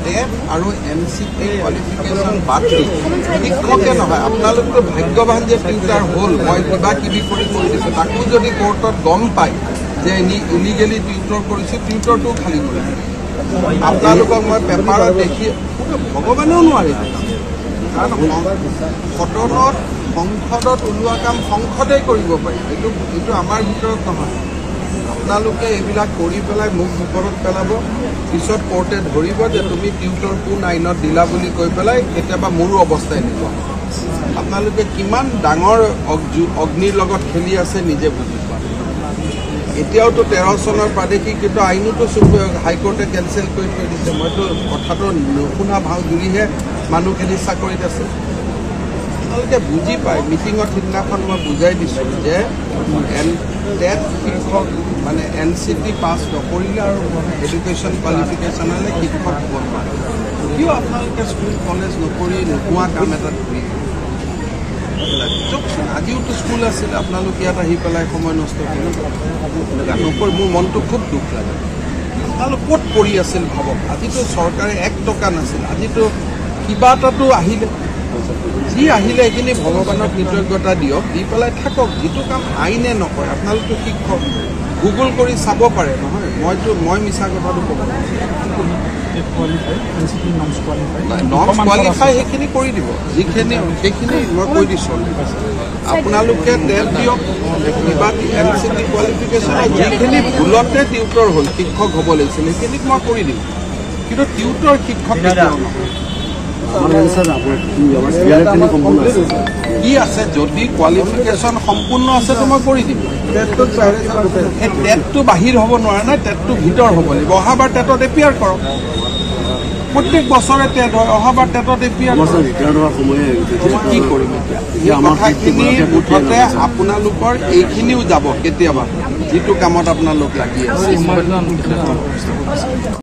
TET আৰু NCT qualification বাদ দি শিক্ষকে নহয় আপোনালোকতো ভাগ্যৱান যে টিউটাৰ হ'ল মই কিবা কিবি কৰি দিছোঁ তাকো যদি কোৰ্টত গম পায় যে ইলিগেলি টিউটৰ কৰিছোঁ টিউটৰটো খালী কৰি আপোনালোকক মই পেপাৰত দেখি ভগৱানেও নোৱাৰে কাৰণ সদনত সংসদত ওলোৱা কাম সংসদে কৰিব পাৰি এইটো আমাৰ ভিতৰত নহয় আপোনালোকে এইবিলাক কৰি পেলাই মোক বিপদত পেলাব পিছত কোৰ্টে ধৰিব যে তুমি টিউটৰ কোন আইনত দিলা বুলি কৈ পেলাই কেতিয়াবা মোৰো অৱস্থা এনেকুৱা আপোনালোকে কিমান ডাঙৰ অগ্নিৰ লগত খেলি আছে নিজে বুজি পায় এতিয়াওতো 13 চনৰ প্ৰাদেশিক কিন্তু আইনোতো হাইকোৰ্টে কেঞ্চেল কৰি থৈ দিছে মইতো কথাটো নুশুনা ভাও জুৰিহে মানুহখিনি চাকৰিত আছে আপোনালোকে বুজি পায় মিটিঙত সিদিনাখন মই বুজাই দিছোঁ যে টেট শিক্ষক মানে NCT পাছ নকৰিলে আৰু এডুকেশ্যন কোৱালিফিকেশ্যনলৈ শিক্ষক হ'ব নোৱাৰে কিয় আপোনালোকে স্কুল কলেজ নকৰি নোহোৱা কাম এটা কৰি চাওকচোন আজিওতো স্কুল আছিলে আপোনালোক ইয়াত আহি পেলাই সময় নষ্ট কৰি মোৰ মনটো খুব দুখ লাগে আপোনালোক ক'ত পৰি আছিল ভাবক আজিতো চৰকাৰে 1 টকা নাছিল আজিতো কিবা এটাতো আহিলে যি আহিলে এইখিনি ভগৱানক কৃতজ্ঞতা দিয়ক দি পেলাই থাকক যিটো কাম আইনে নকৰে আপোনালোকতো শিক্ষক গুগল কৰি চাব পাৰে নহয় মই মিছা কথাটো ক'ব নমছ কোৱালিফাই সেইখিনি কৰি দিব যিখিনি সেইখিনি মই কৈ দিছোঁ আপোনালোকে টেট দিয়ক কিবা NCT কোৱালিফিকেশ্যনত যিখিনি ভুলতে টিউটৰ হ'ল শিক্ষক হ'ব লাগিছিল সেইখিনিক মই কৰি দিম কিন্তু টিউটৰ শিক্ষক কেতিয়াও নহয় কি আছে যদি কোৱালিফিকেশ্যন সম্পূৰ্ণ আছে তো মই কৰি দিম এই টেটটো বাহিৰ হ'ব নোৱাৰে নাই টেটটো ভিতৰ হ'ব লাগিব অহাবাৰ টেটত এপিয়াৰ কৰক প্ৰত্যেক বছৰে টেট হয় অহাবাৰ টেটত এপিয়াৰ কি কৰিম এতিয়া কথাখিনি মুঠতে আপোনালোকৰ এইখিনিও যাব কেতিয়াবা যিটো কামত আপোনালোক লাগি আছে